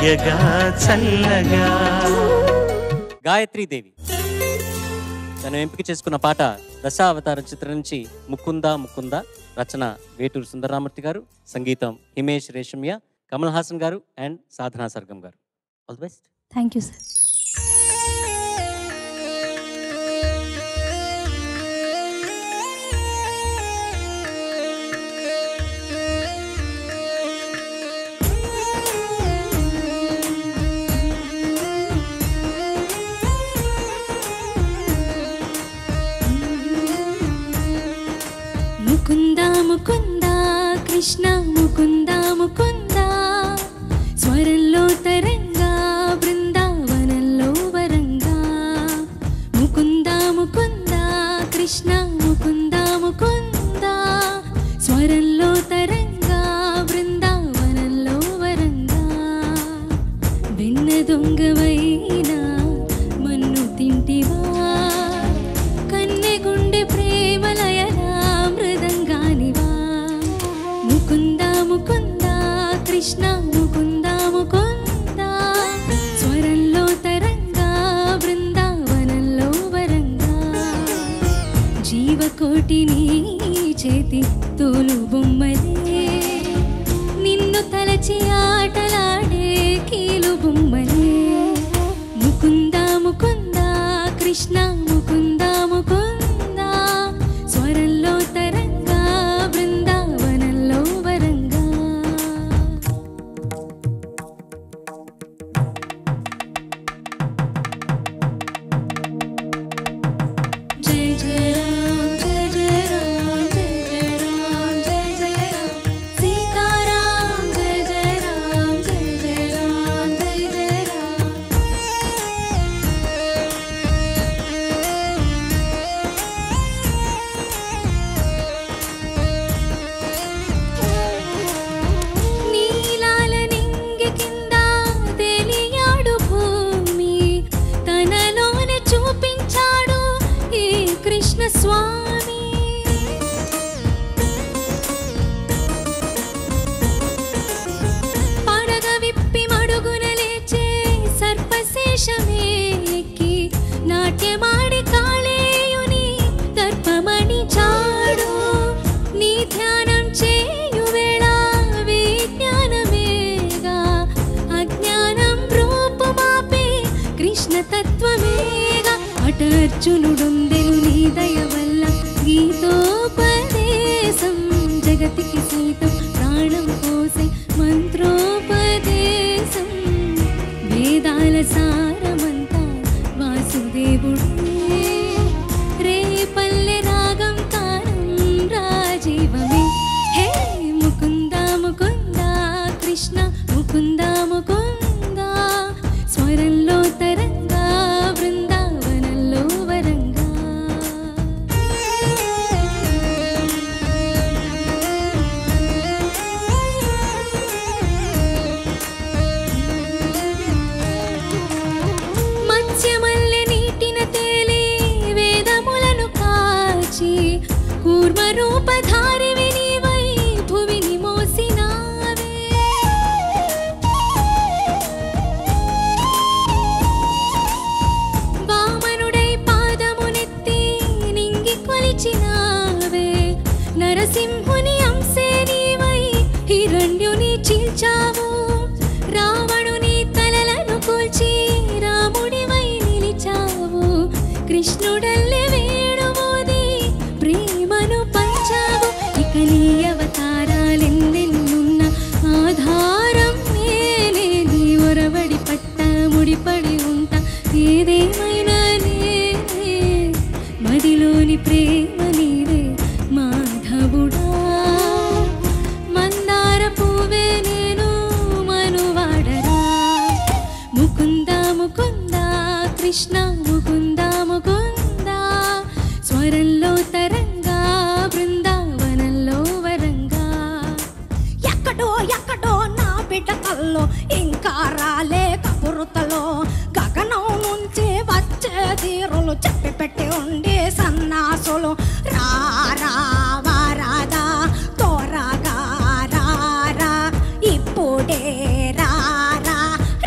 వెయ్యగా చల్లగా. గాయత్రీ దేవి తను ఎంపిక చేసుకున్న పాట దశావతారం చిత్రం నుంచి ముకుంద ముకుంద. రచన వేటూరు సుందరరామూర్తి గారు, సంగీతం హిమేష్ రేషమియా, కమల్ హాసన్ గారు and Sadhana Sargam garu. All the best. Thank you sir. Mukunda Mukunda Krishna Mukunda Mukunda స్వరంలో తరంగా బృందావనంలో వరంగా. ముకుంద ముకుంద కృష్ణ ముకుంద ముకుంద స్వరంలో తరంగా బృందావనంలో వరంగా. వెన్న దొంగవైనా మన్ను తింటివా, కన్నె గుండె ప్రేమలయలా మృదంగానివా. ముకుంద ముకుంద కృష్ణ ముకుంద ముకుంద స్వరంలో తరంగా బృందావనంలో వరంగా. జీవకోటిని చేతి తోలు బొమ్మలే, నిన్ను తలచి ఆటలాడే కీలు బొమ్మలే. ముకుంద ముకుంద కృష్ణ ముకుంద ముకుంద స్వరంలో తరంగా బృందావనంలో వరంగా. జయ జయ రామ్ జయ జయ రామ్ జయ జయ రామ్ జయ జయ రామ్ సీతారాం జయ జయ రామ్ జయ జయ రామ్ జయ జయ రామ్. నీలాల నింగి కింద తేలియాడు భూమి, తనలోనే చూపించాడు ఈ కృష్ణ స్వామి. పడగ విప్పి మడుగున లేచే సర్పశేషమే ఎక్కి నాట్యమాడి కాళేయుని దర్పమణి చాడు. నీ ధ్యానం చేయు వేళ విజ్ఞానమేగా, అజ్ఞానం రూపుమాపే కృష్ణ తత్వమేగా. అటర్జునుడొందెను నీ దయ వల్ల గీతోపదేశం, జగతికి సైతం ప్రాణం పోసే మంత్రోపదేశం. వేదాల సారమంతా వాసుదేవుడే, రేపల్లె రాగం తానం రాజీవమే. హే ముకుంద ముకుంద కృష్ణ ముకుంద ముకుంద స్వరంలో తరంగా బృందావనంలో వరంగా. మత్స్యమల్లె నీటిన తేలి వేదములను కాచి, కూర్మ రూపధారివి నీవై భువిని మోసినావే. వామనుడై పాదమునెత్తి నింగి కొలిచినావే. నరసింహుని అంశే నీవై హిరణ్యుని చీల్చావు. రావణుని తలలను కూల్చి రాముడివై నిలిచావు. కృష్ణుడల్లె వేణుమోది ప్రేమను పంచావు. ఇక నీ అవతారాలెన్నెన్నున్న ఆధారం నేనే, నీ ఒరవడి పట్ట ముడిపడి ఉంటా ఏదేమైనా నేనే. మదిలోని ప్రేమ నీవే మాధవుడా, మందార పువ్వే నేను మనువాడరా. ముకుంద ముకుంద కృష్ణ ముకుంద ముకుంద స్వరంలో తరంగా బృందావనంలో వరంగా. ఎక్కడో ఎక్కడో నా బిడ్డ కల్లో ఇంకా రాలే కబురుతలో, గగనం నుంచి వచ్చే తీరులు చెప్పి పెట్టి ఉండే సన్నాసులు. రారా వారాదా తోరగా రారా, ఇప్పుడే రారా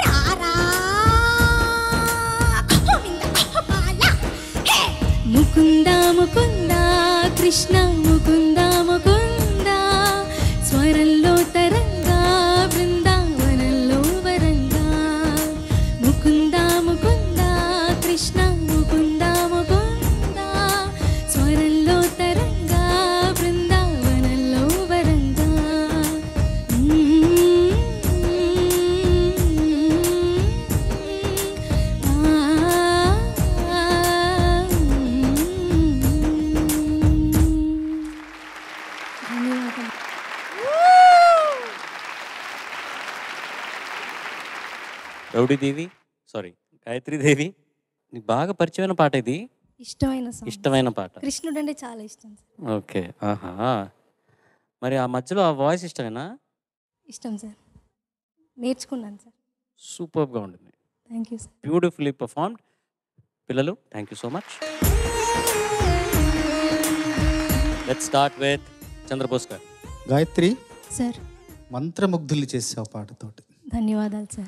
రౌడీ దేవి, సారీ గాయత్రి దేవి, నీకు బాగా పరిచయమైన పాట ఇది, ఇష్టమైన song. ఇష్టమైన పాట. కృష్ణుడు అంటే చాలా ఇష్టం సార్. ఓకే, ఆహా. మరి ఆ మధ్యలో ఆ వాయిస్ ఇష్టమేనా? ఇష్టం సార్, నేర్చుకున్నాను సార్. సూపర్గా ఉంటుంది, thank you sir. Beautifully performed. పిల్లలు, thank you so much. Let's start with Chandrabose garu. Gayatri, sir మంత్రముగ్ధుల్ని చేసావు పాటతోటి. ధన్యవాదాలు సార్.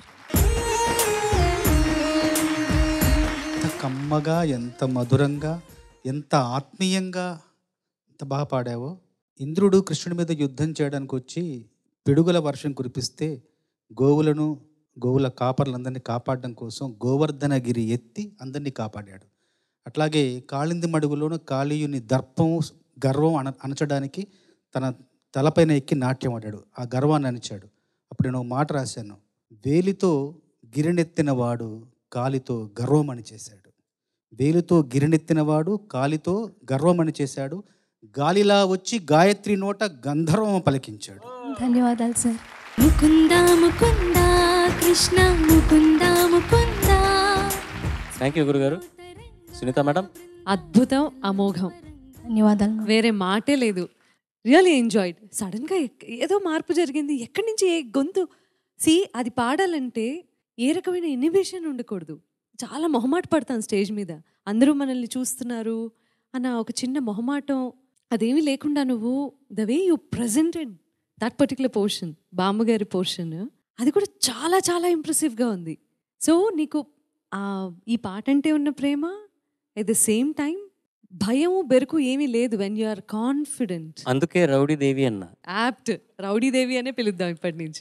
ఎంత కమ్మగా, ఎంత మధురంగా, ఎంత ఆత్మీయంగా, ఎంత బాగా పాడావో. ఇంద్రుడు కృష్ణుడి మీద యుద్ధం చేయడానికి వచ్చి పిడుగుల వర్షం కురిపిస్తే గోవుల కాపర్లందరినీ కాపాడడం కోసం గోవర్ధనగిరి ఎత్తి అందరినీ కాపాడాడు. అట్లాగే కాళింది మడుగులోను కాళీయుని దర్పం గర్వం అణచడానికి తన తలపైన ఎక్కి నాట్యం ఆడాడు. ఆ గర్వాన్ని అణిచాడు. అప్పుడు నేను ఒక మాట రాశాను, వేలితో గిరినెత్తినవాడు కాలితో గర్వమని చేశాడు. వేలితో గిరినెత్తినవాడు కాలితో గర్వమని చేశాడు. గాలిలా వచ్చి గాయత్రి నోట గంధర్వం పలికించాడు. ధన్యవాదాలు sir. Mukunda Mukunda Krishna Mukunda Mukunda. Thank you గురుగారు. సునీత మేడం. అద్భుతం, అమోఘం, ధన్యవాదాలు. వేరే మాటే లేదు. Really enjoyed. సడన్గా ఏదో మార్పు జరిగింది. ఎక్కడి నుంచి ఏ గొంతు అది పాడాలంటే ఏ రకమైన ఇన్హిబిషన్ ఉండకూడదు. చాలా మొహమాట పడతాను స్టేజ్ మీద, అందరూ మనల్ని చూస్తున్నారు అన్న ఒక చిన్న మొహమాటం అదేమీ లేకుండా నువ్వు the way you presented that particular portion, బామ్మగారి పోర్షన్, అది కూడా చాలా చాలా ఇంప్రెసివ్గా ఉంది. సో నీకు ఈ పాట అంటే ఉన్న ప్రేమ, ఎట్ ద సేమ్ టైం భయము బెరుకు ఏమీ లేదు. When you are confident. అందుకే రౌడీ దేవి అన్న. యాప్ట్, రౌడీ దేవి అనే పిలుద్దాం ఇప్పటి నుంచి.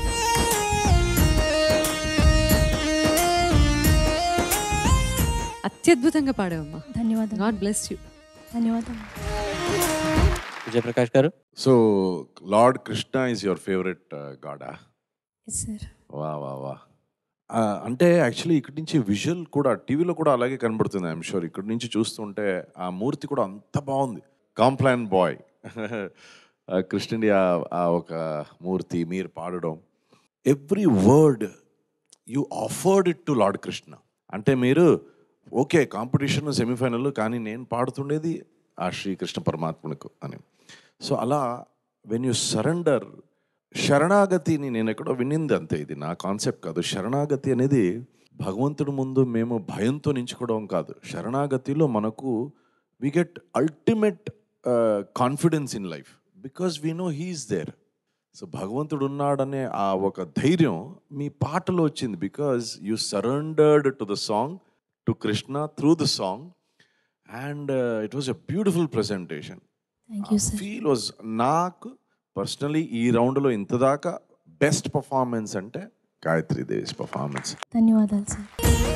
అత్యద్భుతంగా పాడావమ్మా. ధన్యవాదాలు. God bless you. ధన్యవాదాలు. Vijayaprakash garu. So lord Krishna is your favourite గాడా? Yes sir. వా వా వా. అంటే యాక్చువల్లీ ఇక్కడి నుంచి విజువల్ కూడా టీవీలో కూడా అలాగే కనబడుతుంది. ఐఎమ్ షూర్ ఇక్కడి నుంచి చూస్తుంటే ఆ మూర్తి కూడా అంత బాగుంది. కాంప్లాన్ బాయ్ కృష్ణుడి ఆ ఒక మూర్తి మీరు పాడడం, every word you offered it to lord Krishna. అంటే మీరు ఓకే కాంపిటీషన్ సెమీఫైనల్, కానీ నేను పాడుతుండేది ఆ శ్రీకృష్ణ పరమాత్మునికి అని. సో అలా వెన్ యూ సరెండర్, శరణాగతిని నేను ఎక్కడో వినింది అంతే, ఇది నా కాన్సెప్ట్ కాదు. శరణాగతి అనేది భగవంతుడి ముందు మేము భయంతో నించుకోవడం కాదు. శరణాగతిలో మనకు we get ultimate confidence in life because we know he's there. So భగవంతుడు ఉన్నాడనే ఆ ఒక ధైర్యం మీ పాటలో వచ్చింది because you surrendered to the song, to Krishna through the song, and it was a beautiful presentation. Feel was, నాకు పర్సనలీ ఈ రౌండ్లో ఇంతదాకా బెస్ట్ పర్ఫార్మెన్స్ అంటే గాయత్రి దేవి పర్ఫార్మెన్స్. ధన్యవాదాలు సార్.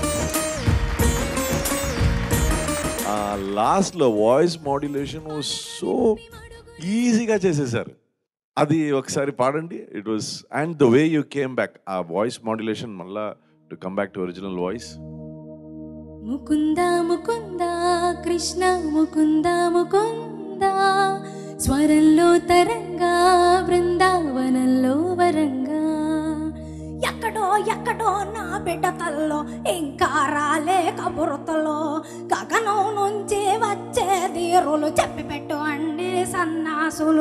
లాస్ట్లో వాయిస్ మాడ్యులేషన్ వాజ్ సో ఈజీగా చేసేసారు. అది ఒకసారి పాడండి. It was, and the way you came back, ఆ వాయిస్ మాడ్యులేషన్ మళ్ళా to come back to original voice. Mukunda Mukunda Krishna Mukunda Mukunda, స్వరంలో తరంగా బృందావనంలో వరంగా. ఎక్కడో ఎక్కడో నా బిడ్డ తల్లో ఇంకా రాలే కబురుతలో, గగనం నుంచి వచ్చే తీరులు చెప్పి పెట్టు అండి సన్నాసులు.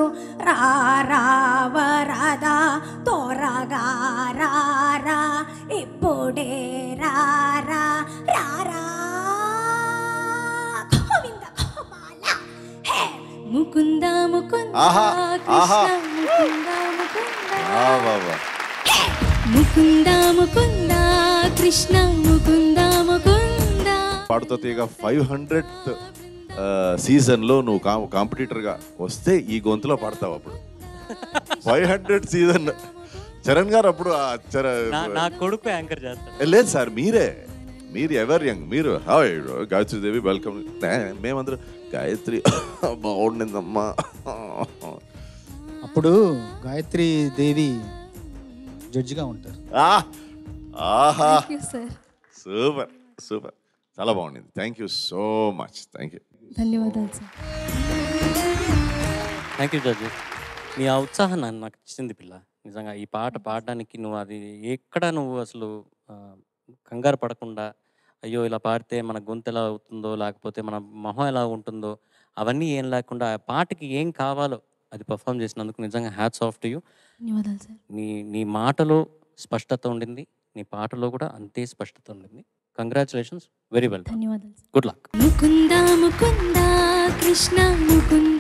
రావరదా తోరగా రారా, ఇప్పుడే రారా రారా గోవింద గోపాల. హే ముకుంద ముకుంద ఆహా, ఆహా. కృష్ణ ముకుంద ముకుంద, బాబా ముకుంద ముకుంద కృష్ణ ముకుంద ముకుంద. పాడుతో తీగ 500th సీజన్లో నువ్వు కాంపిటీటర్గా వస్తే ఈ గొంతులో పాడతావు. అప్పుడు 500th సీజన్ చరణ్ గారు అప్పుడు నా కొడుకు యాంకర్ చేస్తాడు. లేదు సార్, మీరు ఎవర్ యంగ్, మీరు గాయత్రి దేవి వెల్కమ్. మేమందరూ గాయత్రి బాగుండిందమ్మా. అప్పుడు గాయత్రి దేవి జడ్జిగా ఉంటారు. ఆహా, thank you sir. Super super, చాలా బాగుండింది. Thank you so much. Thank you. ధన్యవాదాలు సార్. Thank you judge. నీ ఆ ఉత్సాహం నాకు నచ్చింది పిల్ల. నిజంగా ఈ పాట పాడడానికి నువ్వు అది ఎక్కడ నువ్వు అసలు కంగారు పడకుండా అయ్యో ఇలా పాడితే మన గొంతు ఎలా అవుతుందో లేకపోతే మన మొహం ఎలా ఉంటుందో అవన్నీ ఏం లేకుండా ఆ పాటకి ఏం కావాలో అది పర్ఫామ్ చేసినందుకు నిజంగా హ్యాట్స్ ఆఫ్ టు యూ. ధన్యవాదాలు సార్. నీ మాటలో స్పష్టత ఉండింది, నీ పాటలో కూడా అంతే స్పష్టత ఉండింది. కంగ్రాచులేషన్స్, వెరీ వెల్, ధన్యవాదాలు sir. Good luck. Mukunda Mukunda Krishna Mukunda